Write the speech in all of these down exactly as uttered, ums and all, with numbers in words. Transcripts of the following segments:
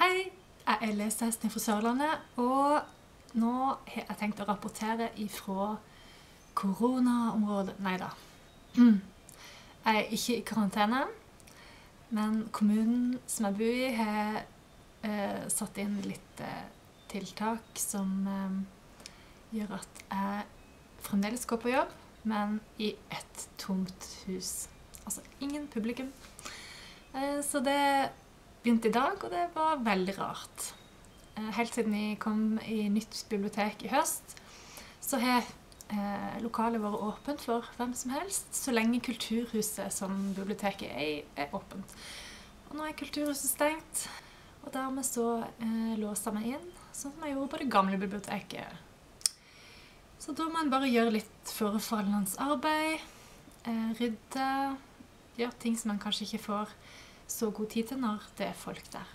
Hei, jeg er lesehesten fra Sørlandet, og nå har jeg tenkt å rapportere ifra koronaområdet. Neida. Jeg er ikke i karantene, men kommunen som jeg bor i har eh, satt inn litt eh, tiltak som eh, gjør at jeg fremdeles går på jobb, men i et tomt hus. Altså ingen publikum. Eh, så det begynte i dag, og det var veldig rart. Helt siden vi kom i nytt bibliotek i høst, så har eh, lokalet vært åpent for hvem som helst, så lenge kulturhuset som biblioteket er, er åpent. Og nå er kulturhuset stengt, og dermed så eh, låste jeg meg inn, sånn som jeg gjorde på det gamle biblioteket. Så da må man bare gjøre litt forefallende arbeid, eh, rydde, gjøre ting som man kanskje ikke får så god tid til når det er folk der.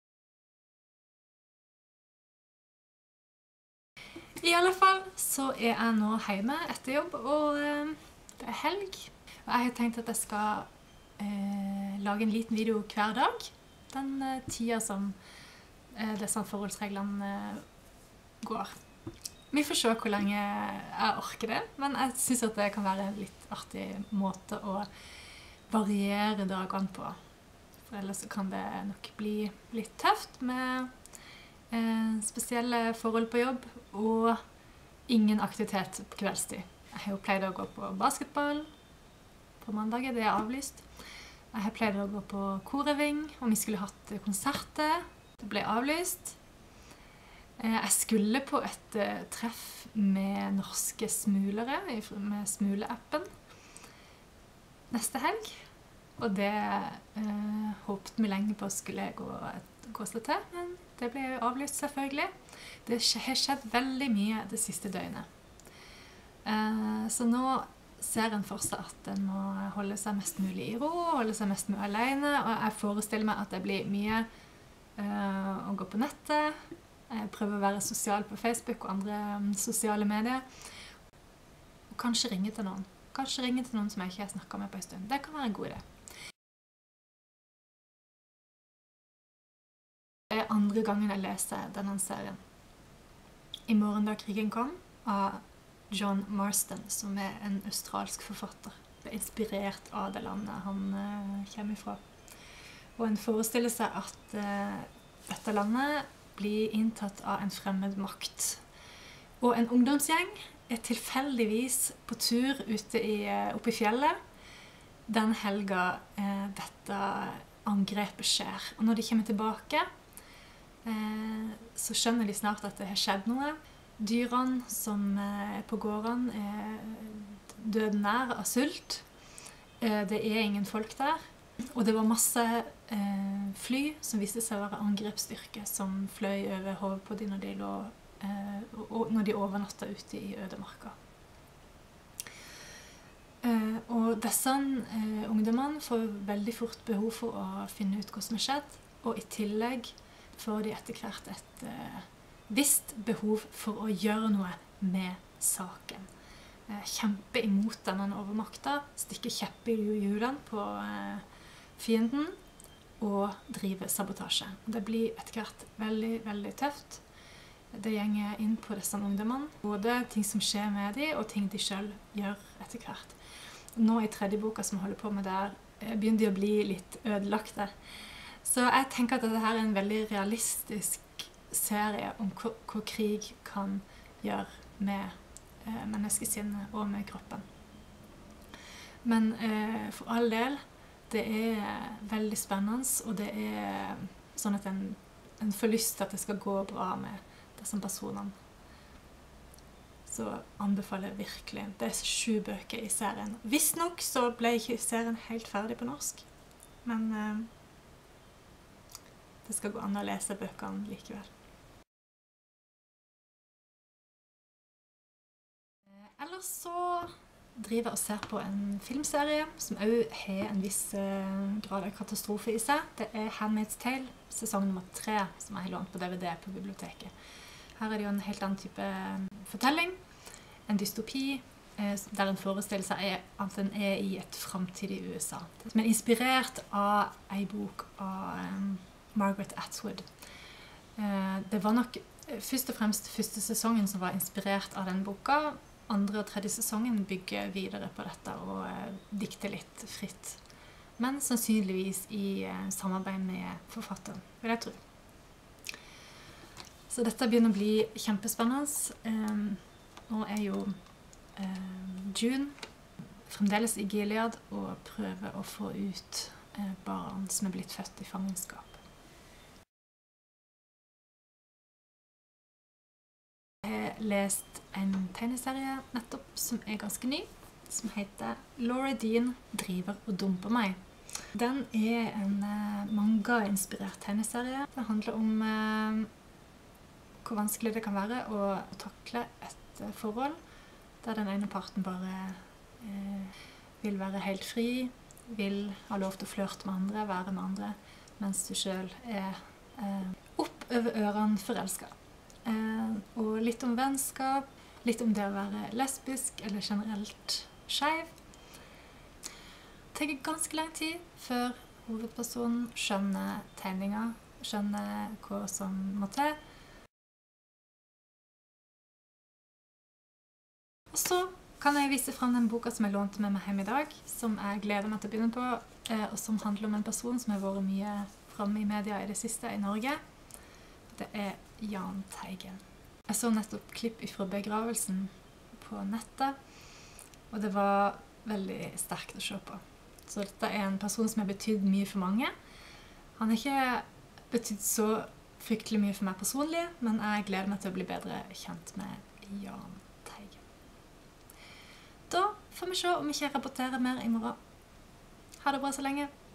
I alle fall så er jeg nå hjemme etter jobb, og eh, det er helg. Og jeg har tenkt at jeg skal eh, lage en liten video hver dag, den eh, tida som eh, disse forholdsreglene eh, går. Vi får se hvor lenge jeg orker det, men jeg synes at det kan være en litt artig måte å variere dagene på. For ellers kan det nok bli litt tøft med eh, spesielle forhold på jobb og ingen aktivitet på kveldstid. Jeg har jo pleid å gå på basketball på mandager, det er avlyst. Jeg har pleid å gå på korøving, og vi skulle hatt konserter. Det ble avlyst. Eh, jeg skulle på et eh, treff med norske smulere, med smuleappen, neste helg. Og det eh, håpte vi lenge på skulle gå, gå seg til, men det ble avlyst selvfølgelig. Det har skjedd veldig mye det siste døgnet. Eh, så nå ser en for seg at en må holde seg mest mulig i ro, holde seg mest mulig alene, og jeg forestiller meg at det blir mye eh, å gå på nettet. Jeg prøver å være sosial på Facebook og andre um, sosiale medier. Og kanskje ringe til noen. Kanskje ringe til noen som jeg ikke har snakket med på en stund. Det kan være en god idé. Det er andre gangen jeg leser denne serien. I morgen da krigen kom, av John Marston, som er en australsk forfatter. Det er inspirert av det landet han uh, kommer fra. Og en forestiller seg at uh, dette landet blir inntatt av en fremmed makt. Og en ungdomsgjeng er tilfeldigvis på tur ute i, uh, oppe i fjellet den helga uh, dette angrepet skjer. Og når de kommer tilbake, så skjønner de snart at det har skjedd noe. Dyrene som er på gårdene er døden nær av sult. Det er ingen folk der. Og det var masse fly som viste seg å være angrepsstyrke som fløy over hodet på de når de, lå, når de overnatta ute i ødemarka. Og disse ungdommene får veldig fort behov for å finne ut hva som har skjedd, og i tillegg får de etter hvert et eh, visst behov for å gjøre noe med saken. Eh, kjempe imot denne overmakta, stikke kjepp i hjulene på eh, fienden og drive sabotasje. Det blir etter hvert veldig, veldig tøft. Det gjenger inn på disse ungdommene. Både ting som skjer med dem, og ting de selv gjør etter hvert. Nå i tredje boka som jeg holder på med der, begynner de å bli litt ødelagte. Så jeg tenker at dette her er en veldig realistisk serie om hva, hva krig kan gjøre med eh, menneskesinnet og med kroppen. Men eh, for all del, det er veldig spennende, og det er sånn at en, en får lyst til at det skal gå bra med disse personene. Så anbefaler jeg virkelig. Det er sju bøker i serien. Visstnok så ble ikke serien helt ferdig på norsk, men eh, det skal gå an å lese bøkene likevel. Ellers så driver jeg og ser på en filmserie som også har en viss grad av katastrofe i seg. Det er Handmaid's Tale, sesong nummer tre, som jeg har lånt på D V D på biblioteket. Her er det jo en helt annen type fortelling, en dystopi, der en forestiller seg at den er i et fremtidig U S A. Som er inspirert av en bok av Margaret Atwood, Eh, det var nok først og fremst første sesongen som var inspirert av den boka. Andre og tredje sesongen bygger videre på dette og eh, dikter litt fritt. Men sannsynligvis i eh, samarbeid med forfatteren, vil jeg tro. Så dette begynner å bli kjempespennende. Um, nå er jo um, June fremdeles i Gilead og prøver å få ut uh, barn som er blitt født i fangenskap. Jeg har lest en tegneserie nettopp som er ganske ny, som heter Laura Dean driver og dumper meg. Den er en uh, manga-inspirert tegneserie. Den handler om uh, hvor vanskelig det kan være å takle et uh, forhold der den ene parten bare uh, vil være helt fri, vil ha lov til å flørte med andre, være med andre, mens du selv er uh, opp over ørene forelsket. Uh, og litt om vennskap, litt om det å være lesbisk eller generelt skeiv. Det tar ganske lang tid før hovedpersonen skjønner tegninger, skjønner hva som må til. Og så kan jeg vise frem den boka som jeg lånte med meg hjem i dag, som jeg gleder meg til å begynne på, og som handler om en person som har vært mye fremme i media i det siste i Norge. Det er Jahn Teigen. Jeg så nettopp klipp fra begravelsen på nettet, og det var veldig sterkt å se på. Så dette er en person som har betydd mye for mange. Han har ikke betydd så fryktelig mye for meg personlig, men jeg gleder meg til å bli bedre kjent med Jahn Teigen. Da får vi se om vi ikke rapporterer mer i morgen. Ha det bra så lenge.